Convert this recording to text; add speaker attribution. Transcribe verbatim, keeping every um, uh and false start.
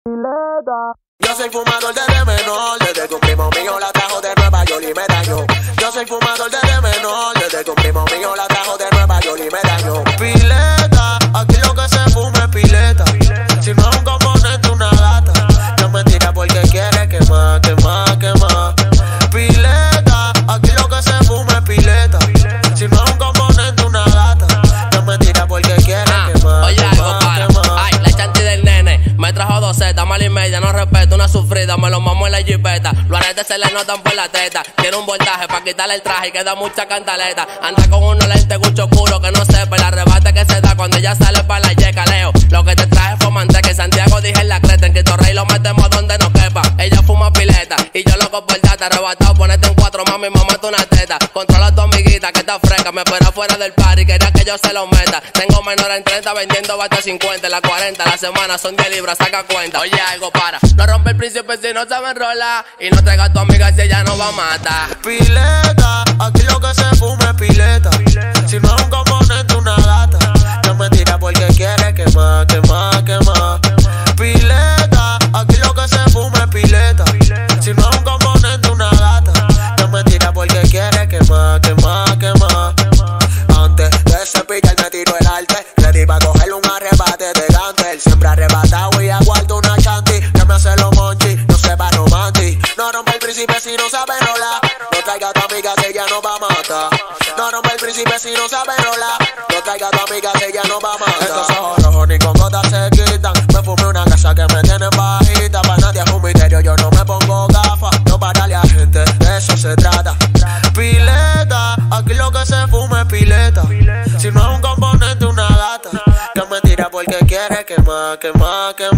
Speaker 1: Yo soy fumador desde menor, desde que un primo mío la trajo de Nueva York y me dañó. Yo soy fumador desde menor, desde que un primo mío la trajo de Nueva York y me dañó. Pileta, aquí lo que se fuma es pileta. Si no es un componente, una gata. No es mentira porque quiere quemar, quemar, quemar. Pileta, aquí lo que se fuma es pileta. Si no es un componente, una gata. No es mentira porque quiere
Speaker 2: ah,
Speaker 1: quemar,
Speaker 2: oye,
Speaker 1: quemar,
Speaker 2: algo para.
Speaker 1: quemar.
Speaker 2: Ay, la chanti del nene me trajo dos setas, mal y media, no respeto, una sufrida, me lo mamo en la jipeta. Los aretes se le notan por la teta. Tiene un voltaje pa' quitarle el traje y queda mucha cantaleta. Anda con unos lentes gucho oscuro que no sepa el arrebate que se da cuando ella sale pa' la yeca, Leo. Lo que te traje fue manteca en Santiago, dije en la creta. En Cristo Rey lo metemos donde no quepa. Ella fuma pileta y yo loco por data. Arrebatado, ponete en cuatro, mami, mamá, tú una teta. Controla a tu amiguita que está fresca, me espera fuera del party, quería que yo se lo meta. Tengo menor en treinta, vendiendo bate cincuenta. La cuarenta, la semana son diez libras, saca cuenta. Oye, algo para, no rompe el príncipe si no sabe enrolar. Y no traiga a tu amiga si ella no va a matar.
Speaker 1: Pileta, aquí lo que se fuma es pileta. Si no es un componente, una gata. No es mentira porque quiere quemar, quemar, quemar. Pileta, aquí lo que se fuma es pileta. Si no es un componente, una gata. No es mentira porque quiere quemar, quemar, quemar. Antes de cepillar me tiro el arte. Le di pa' cogerle un arrebate de Gantel. Siempre arrebatado y aguardo una chanti. Que me hace los monchi, no se va romanti. No rompe el príncipe si no sabe rolar. No traiga a tu amiga que ella no va a matar. No rompe el príncipe si no sabe rolar. No traiga a tu amiga que ella no va a matar. Estos ojos rojos ni con gotas se quitan. Me fumé una casa que me tiene bajita. Pa' nadie es un misterio, yo no me pongo gafas. No pararle a gente, de eso se trata. Pileta, aquí lo que se fuma es pileta. Si no es un componente, una gata. Que es mentira porque quiere quemar, quemar, quemar.